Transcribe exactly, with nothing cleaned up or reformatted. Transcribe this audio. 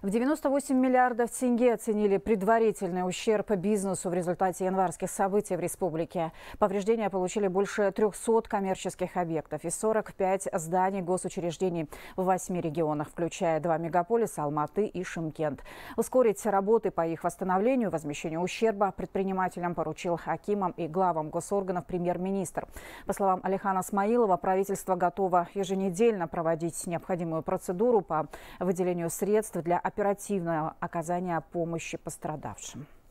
В девяносто восемь миллиардов тенге оценили предварительный ущерб бизнесу в результате январских событий в республике. Повреждения получили больше трёхсот коммерческих объектов и сорок пять зданий госучреждений в восьми регионах, включая два мегаполиса Алматы и Шымкент. Ускорить работы по их восстановлению и возмещению ущерба предпринимателям поручил акимам и главам госорганов премьер-министр. По словам Алихана Смаилова, правительство готово еженедельно проводить необходимую процедуру по выделению средств для оперативного оказания помощи пострадавшим.